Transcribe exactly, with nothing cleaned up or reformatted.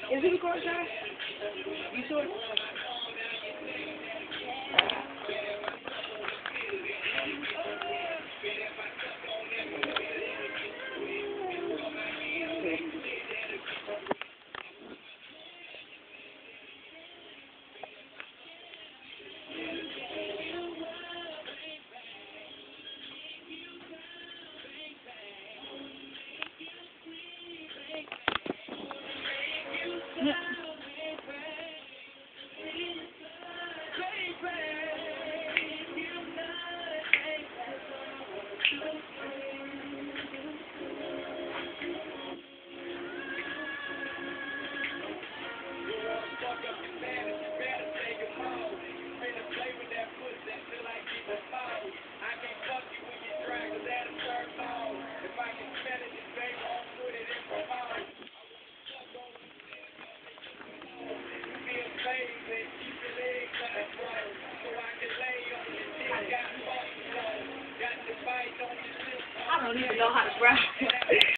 Is it recording, Josh? You sure? I don't even know how to rap.